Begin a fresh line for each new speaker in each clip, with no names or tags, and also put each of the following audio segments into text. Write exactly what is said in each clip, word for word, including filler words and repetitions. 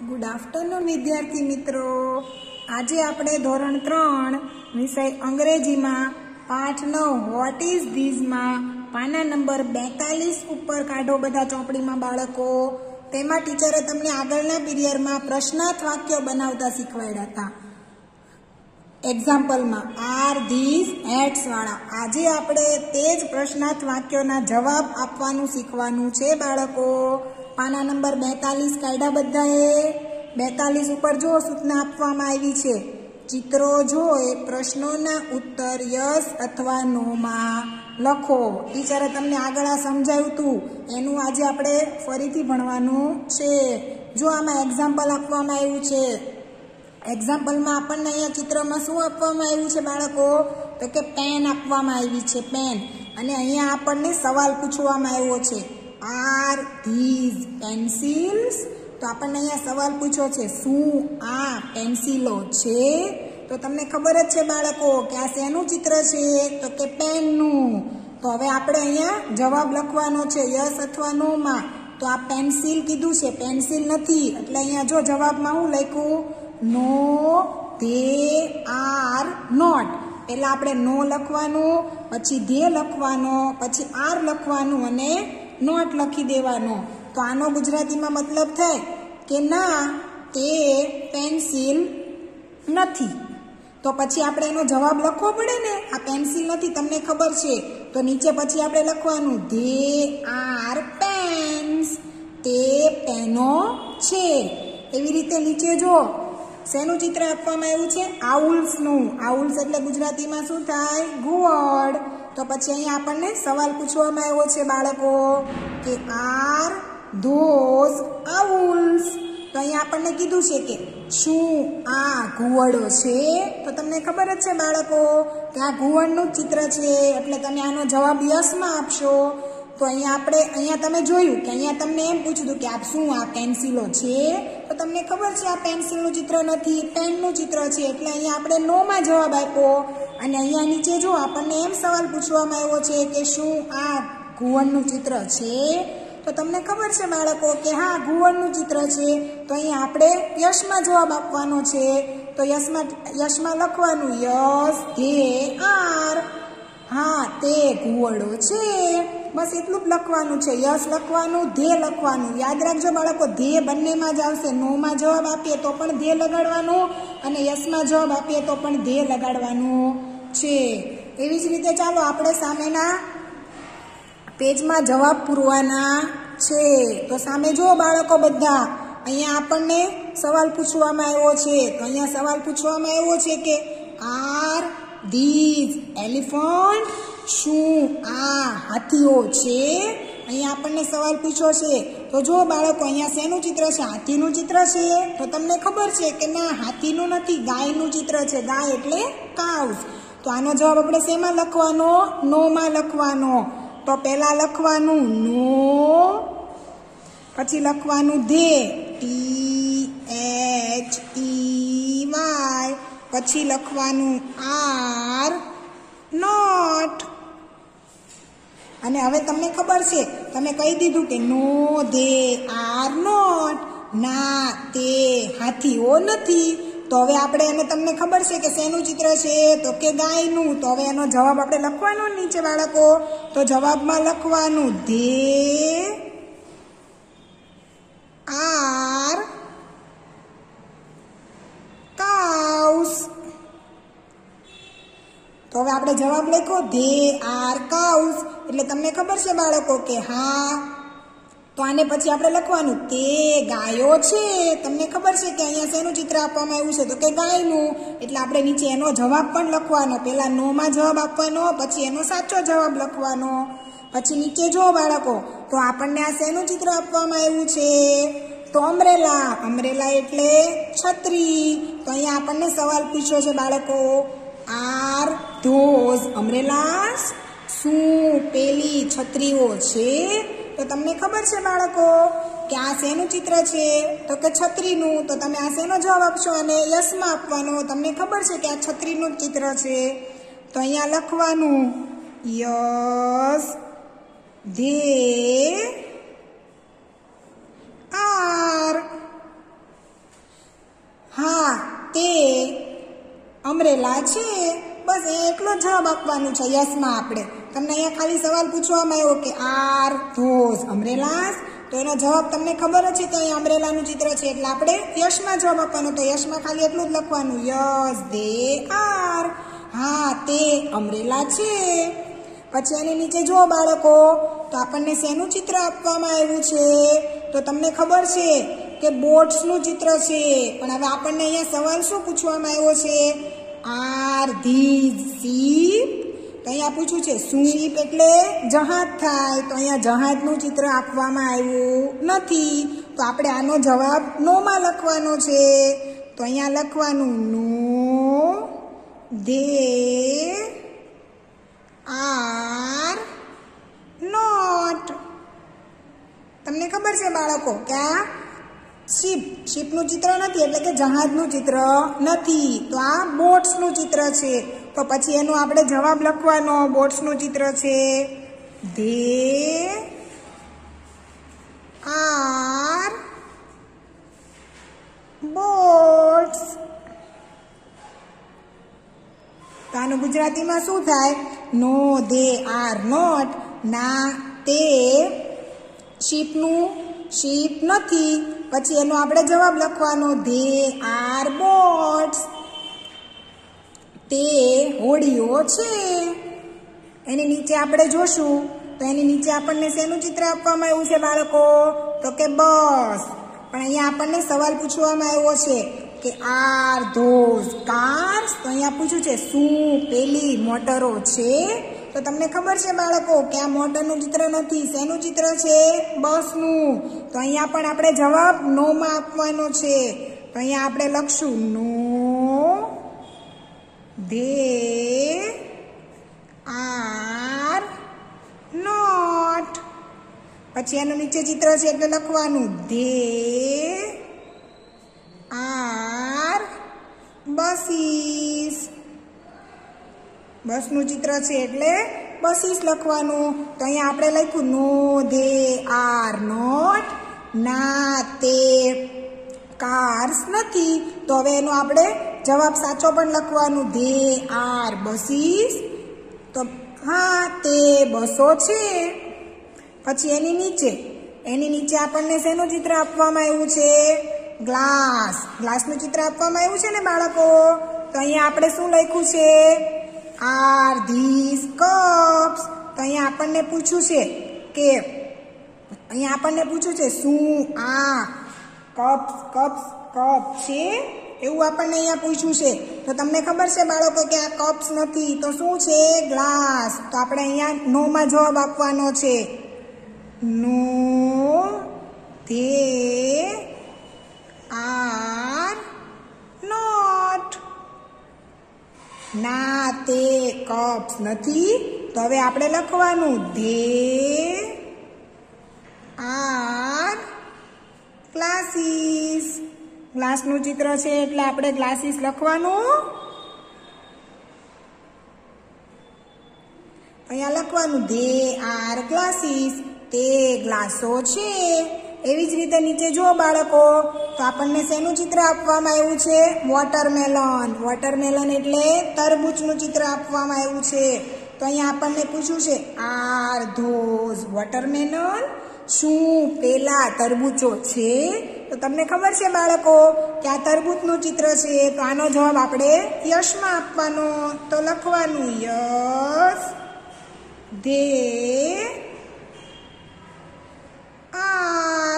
Good afternoon વિદ્યાર્થી મિત્રો, આજે આપણે ધોરણ ત્રણ વિષય અંગ્રેજીમાં પાઠ નવ વોટ ઇઝ ધીઝમાં પાના નંબર બેતાલીસ ઉપર કાઢો બધા ચોપડીમાં બાળકો. તેમાં ટીચરે તમને આગળના પીરિયડમાં પ્રશ્નાર્થ વાક્યો બનાવતા શીખવાડ્યા હતા એક્ઝામ્પલમાં આર ધીઝ હેટ્સ વાળા. આજે આપણે તે જ પ્રશ્નાર્થ વાક્યોના જવાબ આપવાનું શીખવાનું છે બાળકો. પાના નંબર બેતાલીસ કાઢ્યા બધાએ. બેતાલીસ ઉપર જો સૂચના આપવામાં આવી છે, ચિત્રો જોઈ પ્રશ્નોના ઉત્તર યસ અથવા નો માં લખો. ટીચરે તમને આગળ આ સમજાવ્યું હતું એનું આજે આપણે ફરીથી ભણવાનું છે. જો આમાં એક્ઝામ્પલ આપવામાં આવ્યું છે. એક્ઝામ્પલમાં આપણને અહીંયા ચિત્રમાં શું આપવામાં આવ્યું છે બાળકો? તો કે પેન આપવામાં આવી છે, પેન. અને અહીંયા આપણને સવાલ પૂછવામાં આવ્યો છે, આર ધીઝ પેન્સિલ્સ? તો આપણને અહીંયા સવાલ પૂછ્યો છે, શું આ પેન્સિલો છે? તો તમને ખબર જ છે બાળકો કે આ શેનું ચિત્ર છે? તો કે પેનનું. તો હવે આપણે અહીંયા જવાબ લખવાનો છે યસ અથવા નો માં. તો આ પેન્સિલ કીધું છે, પેન્સિલ નથી, એટલે અહીંયા જો જવાબમાં હું લખ્યું, નો ધે આર નોટ. પહેલા આપણે નો લખવાનું, પછી ધે લખવાનો, પછી આર લખવાનું અને નોટ લખી દેવાનો. તો આનો ગુજરાતીમાં મતલબ થાય કે ના, તે પેન્સિલ નથી. તો પછી આપણે એનો જવાબ લખવો પડે ને, આ પેન્સિલ નથી તમને ખબર છે. તો નીચે પછી આપણે લખવાનું ધે આર પેન્સ, તે પેનો છે. એવી રીતે નીચે જો શેનું ચિત્ર આપવામાં આવ્યું છે? આઉલ્સનું. આઉલ્સ એટલે ગુજરાતીમાં શું થાય? ઘુવડ. તો પછી અહીંયા આપણને સવાલ પૂછવામાં આવ્યો છે બાળકો કે આર ધોઝ આઉલ્સ? તો અહીંયા આપણને કીધું છે કે શું આ ઘુવડો છે? તો તમને ખબર જ છે બાળકો કે આ ઘુવડનું જ ચિત્ર છે, એટલે તમે આનો જવાબ યસમાં આપશો. તો અહીંયા આપણે અહીંયા તમે જોયું કે અહીંયા તમને એમ પૂછ્યું કે આપ શું આ પેન્સિલો છે? તો તમને ખબર છે આ પેન્સિલનું ચિત્ર નથી, પેનનું ચિત્ર છે, એટલે અહીંયા આપણે નોમાં જવાબ આપ્યો. અને અહીંયા નીચે જો આપણને એમ સવાલ પૂછવામાં આવ્યો છે કે શું આ ઘુવડનું ચિત્ર છે? તો તમને ખબર છે બાળકો કે હા, ઘુવડનું ચિત્ર છે. તો અહીંયા આપણે યશમાં જવાબ આપવાનો છે. તો યશમાં યશમાં લખવાનું યસ ધે આર. હા, તે ઘુવડો છે. બસ એટલું જ લખવાનું છે. યસ લખવાનું, ધે લખવાનું. યાદ રાખજો બાળકો, ધે બંનેમાં જ આવશે. નોમાં જવાબ આપીએ તો પણ ધે લગાડવાનું, અને યસમાં જવાબ આપીએ તો પણ ધે લગાડવાનું છે. એવી જ રીતે ચાલો આપણે સામેના પેજમાં જવાબ પૂરવાના છે. તો સામે જો બાળકો બધા, અહીંયા આપણને સવાલ પૂછવામાં આવ્યો છે. તો અહીંયા સવાલ પૂછવામાં આવ્યો છે કે આર ધીઝ એલિફન્ટ? શું આ હાથીઓ છે? અહીંયા આપણને સવાલ પૂછ્યો છે. તો જો બાળકો અહીંયા શેનું ચિત્ર છે? હાથીનું ચિત્ર છે. તો તમને ખબર છે કે ના, હાથીનું નથી, ગાયનું ચિત્ર છે. ગાય એટલે કાઉસ. તો આનો જવાબ આપણે શેમાં લખવાનો? નો માં લખવાનો. તો પહેલા લખવાનું નો, પછી લખવાનું they, T H E Y, પછી લખવાનું આર નોટ. અને હવે તમને ખબર છે, તમે કહી દીધું કે નો ધે આર નોટ, ના તે હાથીઓ નથી. તો હવે આપણે એને તમને ખબર છે કે શેનું ચિત્ર છે? તો કે ગાયનું. તો હવે એનો જવાબ આપણે લખવાનો નીચે બાળકો. તો જવાબમાં લખવાનું ધે આર કાઉસ. તો હવે આપણે જવાબ લખ્યો ધે આર કાઉસ. એટલે તમને ખબર છે બાળકો કે હા, તો આને પછી આપણે લખવાનું તે ગાયો છે. તમને ખબર છે કે અહીંયા શેનું ચિત્ર આપવામાં આવ્યું છે? તો કે ગાયનું. એટલે આપણે નીચે એનો જવાબ પણ લખવાનો. પહેલા નો માં જવાબ આપવાનો, પછી એનો સાચો જવાબ લખવાનો. પછી નીચે જો બાળકો, તો આપણને આ શેનું ચિત્ર આપવામાં આવ્યું છે? તો અમરેલા. અમરેલા એટલે છત્રી. તો અહીંયા આપણને સવાલ પૂછ્યો છે બાળકો, આર ધોઝ અમરેલાસ? શું પેલી છત્રીઓ છે? તો તમને ખબર છે બાળકો કે આ શેનું ચિત્ર છે? તો કે છત્રીનું. તો તમે આ શેનો જવાબ આપશો? અને યસમાં આપવાનો. તમને ખબર છે કે આ છત્રીનું જ ચિત્ર છે. તો અહીંયા લખવાનું યસ ધે આર. અમરેલા છે. બસ એકલો જવાબ આપવાનો છે યસમાં. આપણે તમને અહીંયા ખાલી સવાલ પૂછવામાં આવ્યો કે આર ધોઝ અમરેલાસ, તો એનો જવાબ તમને ખબર જ છે કે અહીંયા અમરેલાનું ચિત્ર છે એટલે આપણે યશમાં જવાબ આપવાનો. તો યશમાં ખાલી એટલું જ લખવાનું યસ દે આર, હા તે અમરેલા છે. પછી એની નીચે જો બાળકો, તો આપણને શેનું ચિત્ર આપવામાં આવ્યું છે? તો તમને ખબર છે કે બોટ્સનું ચિત્ર છે. પણ હવે આપણને અહીંયા સવાલ શું પૂછવામાં આવ્યો છે? Are these ship? તો અહીંયા પૂછ્યું છે શું શીપ એટલે જહાજ થાય, તો અહીંયા જહાજનું ચિત્ર આપવામાં આવ્યું નથી. તો આપણે આનો જવાબ નોમાં લખવાનો છે. તો અહીંયા લખવાનું નો ધે આર નોટ. તમને ખબર છે બાળકો કે આ શીપ શીપનું ચિત્ર નથી એટલે કે જહાજનું ચિત્ર નથી. તો આ બોટ્સનું ચિત્ર છે. તો પછી એનો આપણે જવાબ લખવાનો. બોટ્સનું ચિત્ર છે ધે આર બોટ્સ. તો આનું ગુજરાતીમાં શું થાય? નો ધે આર નોટ, ના તે શીપનું શીપ નથી. પછી એનો આપણે જવાબ લખવાનો ધે આર બોટ્સ, તે હોડીઓ છે. એની નીચે આપણે જોશું તો એની નીચે આપણને શેનું ચિત્ર આપવામાં આવ્યું છે બાળકો? તો કે બસ. પણ અહીંયા આપણને સવાલ પૂછવામાં આવ્યો છે કે આર ધોઝ કાર્સ? તો અહીંયા પૂછ્યું છે શું પેલી મોટરો છે? તો તમને ખબર છે બાળકો કે આ મોટરનું ચિત્ર નથી. શેનું ચિત્ર છે? બસનું. તો અહીંયા પણ આપણે જવાબ નોમાં આપવાનો છે. તો અહીંયા આપણે લખશું નો ધે આર નોટ. પછી એનું નીચે ચિત્ર છે એટલે લખવાનું ધે આર બસીસ. બસનું ચિત્ર છે એટલે બસીસ લખવાનું. તો અહીંયા આપણે લખ્યું નો ધે આર નોટ, ના તે કાર્સ નથી. તો હવે એનો આપણે જવાબ સાચો પણ લખવાનું ધે આર બસીસ. તો હા તે બસો છે. પછી એની નીચે એની નીચે આપણને શેનું ચિત્ર આપવામાં આવ્યું છે? ગ્લાસ. ગ્લાસનું ચિત્ર આપવામાં આવ્યું છે ને બાળકો. તો અહીંયા આપણે શું લખ્યું છે? Are this cups. તો અહીંયા આપણને પૂછ્યું છે કે અહીંયા આપણને પૂછ્યું છે શું આ કપ્સ કપ્સ કપ છે? એવું આપણને અહીંયા પૂછ્યું છે. તો તમને ખબર છે બાળકો કે આ કપ્સ નથી. તો શું છે? ગ્લાસ. તો આપણે અહીંયા નોમાં જવાબ આપવાનો છે. નો ધે આર નોટ, ના તે કપ્સ નથી. તો હવે આપણે લખવાનું ધે આર ગ્લાસીસ. ગ્લાસનું ચિત્ર છે એટલે આપણે ગ્લાસીસ લખવાનું. અહીંયા લખવાનું ધે આર ગ્લાસીસ, તે ગ્લાસો છે. એવી જ રીતે નીચે જો બાળકો, તો આપણને શેનું ચિત્ર આપવામાં આવ્યું છે? વોટરમેલન. વોટરમેલન એટલે તરબૂચનું ચિત્ર આપવામાં આવ્યું છે. તો અહીંયા આપણને પૂછ્યું છે આર ધોઝ વોટરમેલન? શું પેલા તરબૂચો છે? તો તમને ખબર છે બાળકો કે આ તરબૂચનું ચિત્ર છે. તો આનો જવાબ આપણે યશમાં આપવાનો. તો લખવાનું યસ ધે આર.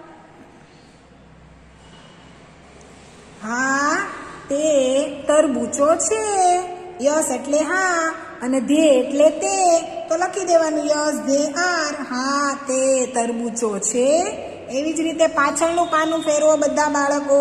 હા તે તરબૂચો છે. યસ એટલે હા અને ધે એટલે તે. તો લખી દેવાનું યસ ધે આર, હા તે તરબૂચો છે. એવી જ રીતે પાછળનું પાનું ફેરવો બધા બાળકો.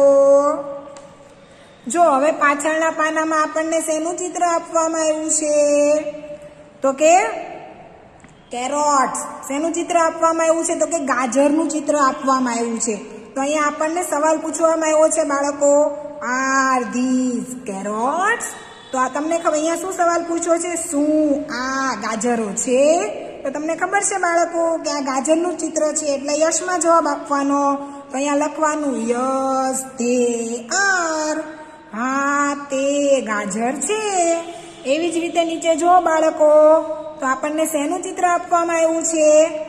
જો હવે પાછળના પાનામાં આપણને શેનું ચિત્ર આપવામાં આવ્યું છે? તો કે કેરોટ્સ. શેનું ચિત્ર આપવામાં આવ્યું છે? તો કે ગાજરનું ચિત્ર આપવામાં આવ્યું છે. તો અહીંયા આપણને સવાલ પૂછવામાં આવ્યો છે બાળકો, આર ધીઝ કેરોટ્સ? તો આ તમને ખબર અહીંયા શું સવાલ પૂછ્યો છે? શું આ ગાજરો છે? તો તમને ખબર છે બાળકો કે આ ગાજરનું ચિત્ર છે એટલે યશમાં જવાબ આપવાનો. તો અહીંયા લખવાનું યસ ધે આર. હા તે ગાજર છે. એવી જ રીતે નીચે જો બાળકો, તો આપણને શેનું ચિત્ર આપવામાં આવ્યું છે?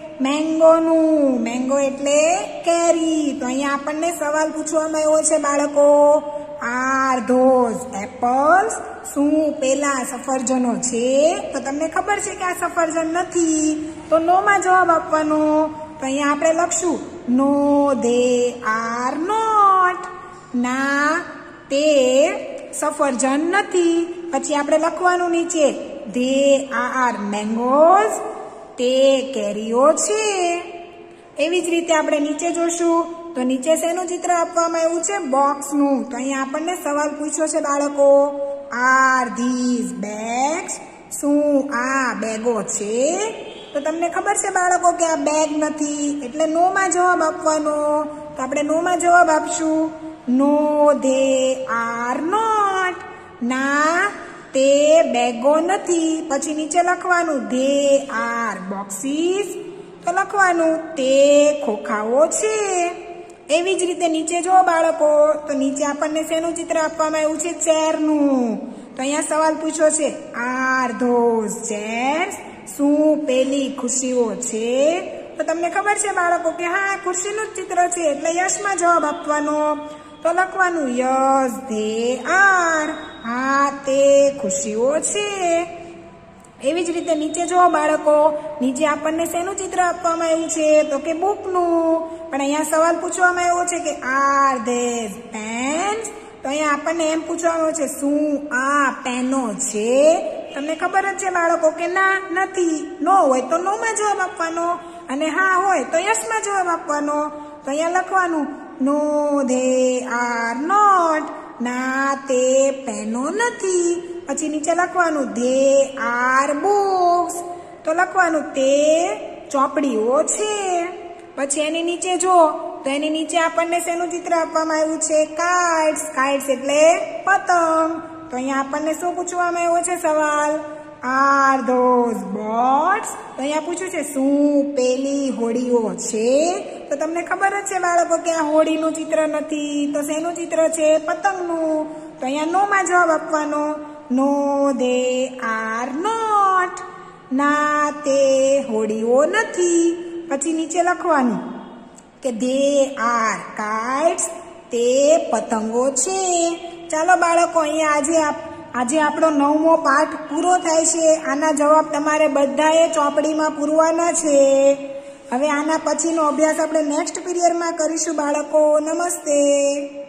મેંગોનું. મેંગો એટલે કેરી. તો અહીંયા આપણને સવાલ પૂછવામાં આવ્યો છે બાળકો, આર ધોઝ એપલ્સ? શું પેલા સફરજનો છે? તો તમને ખબર છે કે આ સફરજન નથી, તો નો માં જવાબ આપવાનો. તો અહીંયા આપણે લખશું નો ધે આર નોટ. ના તે સફરજન નથી. પછી આપણે લખવાનું નીચે ધે આર મેંગોઝ. તે કેરીઓ છે. એવી જ રીતે આપણે નીચે જોશું, તો નીચે શેનું ચિત્ર આપવામાં આવ્યું છે? બોક્સનું. તો અહીંયા આપણને સવાલ પૂછ્યો છે બાળકો, આર ધીઝ બેગ્સ? શું આ બેગો છે? તો તમને ખબર છે બાળકો કે આ બેગ નથી, એટલે નો માં જવાબ આપવાનો. તો આપણે નો માં જવાબ આપશું નો ધે આર નોટ. ના તે બેગો નથી. પછી નીચે લખવાનું ધે આર બોક્સીસ. તો લખવાનું તે ખોખાઓ છે. એવી જ રીતે નીચે જો બાળકો, તો નીચે આપણને શેનું ચિત્ર આપવામાં આવ્યું છે? ચેરનું. તો અહીંયા સવાલ પૂછ્યો છે, આર ધોઝ ચેર્સ? શું પેલી ખુરશીઓ છે? તો તમને ખબર છે બાળકો કે હા ખુરશીનું જ ચિત્ર છે, એટલે યશમાં જવાબ આપવાનો. તો લખવાનું યસ ધે આર. હા તે ખુરશીઓ છે. એવી જ રીતે નીચે જો બાળકો, નીચે આપણને શેનું ચિત્ર આપવામાં આવ્યું છે? તો કે બુકનું. પણ અહીંયા સવાલ પૂછવામાં આવ્યો છે કે આર ધેઝ પેન્સ? તો અહીંયા આપણને એમ પૂછવામાં આવ્યું છે શું આ પેનો છે? તમને ખબર જ છે બાળકો કે ના નથી. નો હોય તો નો માં જવાબ આપવાનો, અને હા હોય તો યસ માં જવાબ આપવાનો. તો અહીંયા લખવાનું નો ધે આર નોટ. ના તે પેનો નથી. પછી નીચે લખવાનું ધે આર બુક્સ. તો લખવાનું તે ચોપડીઓ છે. પછી એની નીચે જો, તો એની નીચે આપણને શેનું ચિત્ર આપવામાં આવ્યું છે? કાઇટ્સ. કાઇટ્સ એટલે પતંગ. તો અહીંયા આપણને શું પૂછવામાં આવ્યો છે સવાલ? Are those boats? તો અહીંયા પૂછ્યું છે શું પેલી હોડીઓ છે? તો તમને ખબર જ છે બાળકો કે આ હોડીનું ચિત્ર નથી, તો શેનું ચિત્ર છે? પતંગનું. તો અહીંયા નો માં જવાબ આપવાનો. No they are not. ના તે હોડીઓ નથી. પછી નીચે લખવાનું કે ધે આર કાઇટ્સ. તે પતંગો છે. ચાલો બાળકો, અહીંયા આજે આજે આપણો નવમો પાઠ પૂરો થાય છે. આના જવાબ તમારે બધાએ ચોપડીમાં પૂરવાના છે. હવે આના પછીનો અભ્યાસ આપણે નેક્સ્ટ પીરિયડમાં કરીશું બાળકો. નમસ્તે.